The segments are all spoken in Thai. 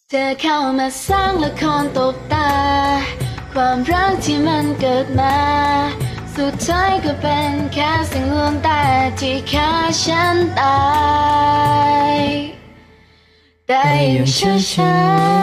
เธอเข้ามาสร้างละครตบตาความรักที่มันเกิดมาสุดท้ายก็เป็นแค่สิ่งลวงตาที่ฆ่าฉันตายได้อย่างช้า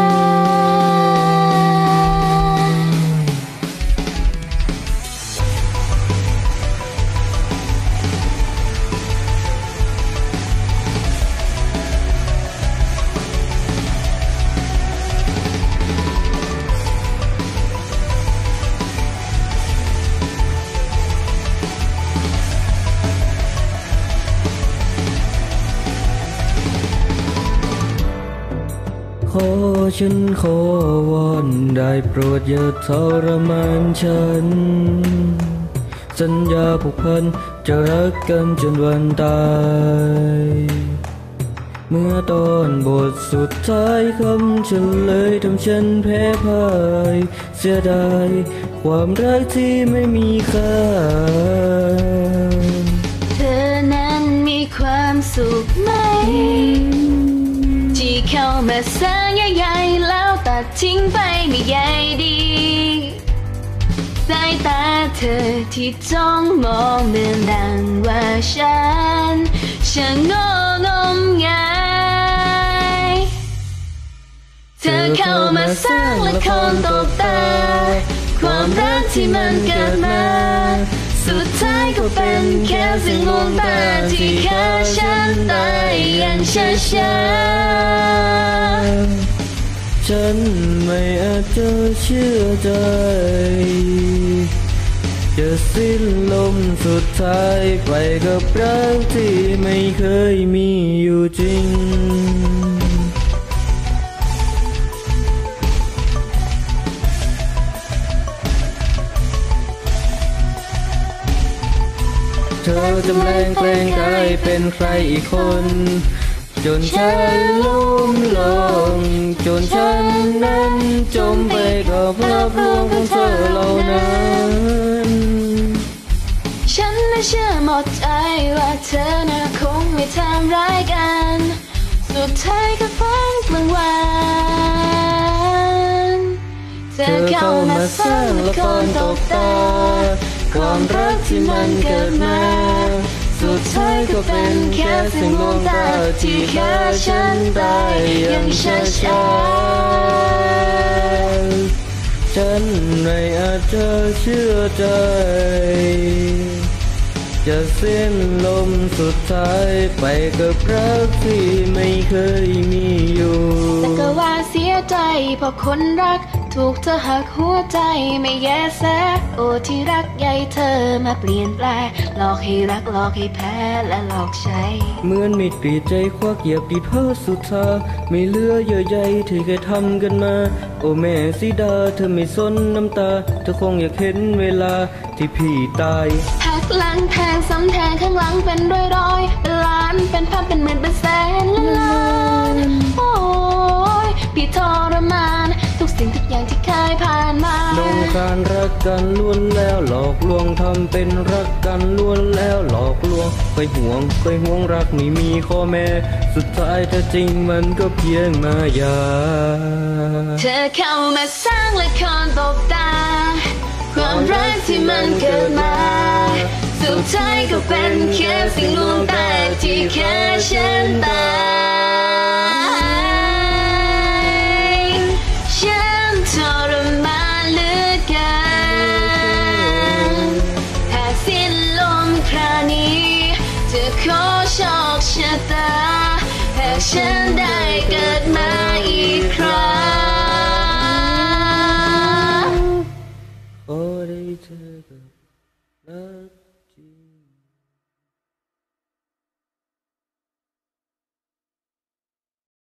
ขอฉันขอวอนได้โปรดอย่าทรมานฉันสัญญาผูกพันจะรักกันจนวันตายเมื่อตอนบทสุดท้ายคำเฉลยทำฉันแพ้พ่ายเสียดายความรักที่ไม่มีค่าเธอนั้นมีความสุขไหมที่เข้ามาสร้างใหญ่ๆแล้วตัดทิ้งไปไม่ใยดีสายตาเธอที่จ้องมองเหมือนดังว่าฉันช่างโง่งมงายเธอเข้ามาสร้างละครตบตาความรักที่มันเกิดมาสุดท้ายก็เป็นแค่สิ่งลวงตาที่ฆ่าฉันตายอย่างช้าๆฉันไม่อาจจะเชื่อใจจะสิ้นลมสุดท้ายไปกับรักที่ไม่เคยมีอยู่จริงเธอจำแรงแกล้งกลายเป็นใครอีกคนจนฉันล้มลงจนฉันนั้นจมไปกับภาพลวงของเธอเหล่านั้นฉันน่ะเชื่อหมดใจว่าเธอน่ะคงไม่ทำร้ายกันสุดท้ายก็ฝันกลางวันเธอเข้ามาสร้างละครตบตาความรักที่มันเกิดมาสุดท้ายก็เป็นแค่สิ่งลวงตาที่ฆ่าฉันตายอย่างช้าๆฉันไม่อาจจะเชื่อใจจะสิ้นลมสุดท้ายไปกับรักที่ไม่เคยมีอยู่แต่ก็ว่าเสียใจเพราะคนรักถูกเธอหักหัวใจไม่แย่แสโอ้ที่รักใหญ่เธอมาเปลี่ยนแปลงหลอกให้รักหลอกให้แพ้และหลอกใช้เหมือนมีดกรีดใจควักเหยียบดีเพ้อสุดท้าไม่เหลือเยื่อใยที่เคยทำกันมาโอ้แม่สีดาเธอไม่สนน้ำตาเธอคงอยากเห็นเวลาที่พี่ตายหักหลังแทงซ้ำแทงข้างหลังเป็นร้อยเป็นล้านเป็นพันเป็นหมื่นเป็นแสนล้านโอ้ยพี่ทรมานทุกสิ่งทุกอย่างที่เคยผ่านมาลงการรักกันล้วนแล้วหลอกลวงทำเป็นรักกันล้วนแล้วหลอกลวงเคยห่วงรักไม่มีข้อแม้สุดท้ายถ้าจริงมันก็เพียงมายาเธอเข้ามาสร้างละครตบตาความรักที่มันเกิดมาสุดท้ายก็เป็นแค่สิ่งลวงตาที่ฆ่าฉันตายฉันทรมานเหลือเกินถ้าสิ้นลมคราวนี้จะขอโชคชะตาหากฉันได้เกิดมาอีกครั้งขอได้เธอกับรักจริง